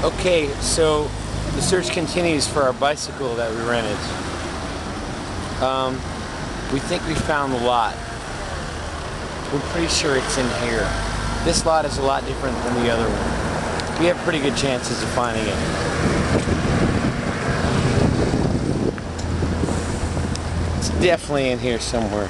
Okay, so the search continues for our bicycle that we rented. We think we found the lot. We're pretty sure it's in here. This lot is a lot different than the other one. We have pretty good chances of finding it. It's definitely in here somewhere.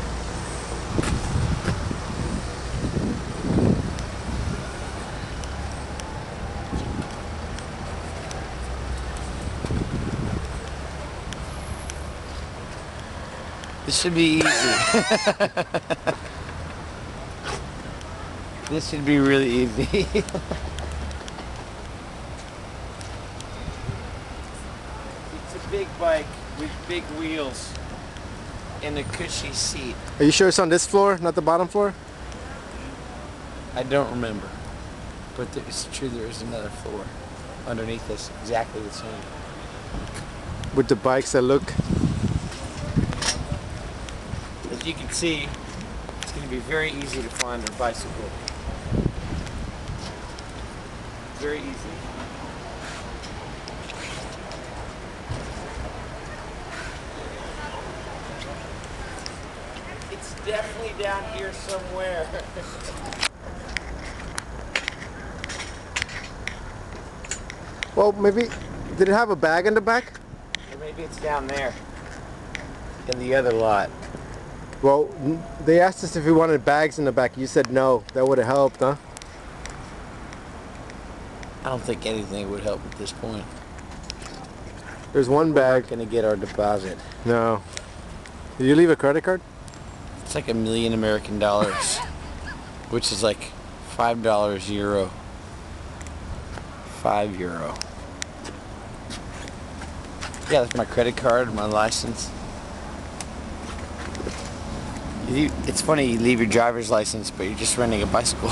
This should be easy. This should be really easy. It's a big bike with big wheels and a cushy seat. Are you sure it's on this floor, not the bottom floor? I don't remember, but it's true there is another floor underneath this, exactly the same. With the bikes that look... As you can see, it's going to be very easy to find our bicycle. Very easy. It's definitely down here somewhere. Well, maybe... Did it have a bag in the back? Or maybe it's down there in the other lot. Well, they asked us if we wanted bags in the back. You said no. That would have helped, huh? I don't think anything would help at this point. There's one bag. We're not going to get our deposit. No. Did you leave a credit card? It's like $1 million American dollars, which is like $5 euro. €5. Yeah, that's my credit card, my license. It's funny, you leave your driver's license, but you're just renting a bicycle.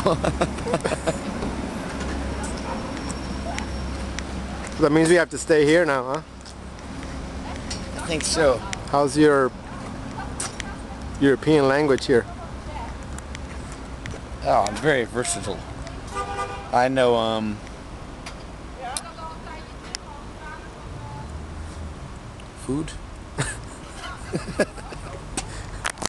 That means we have to stay here now, huh? I think so. How's your European language here? Oh, I'm very versatile. I know, food?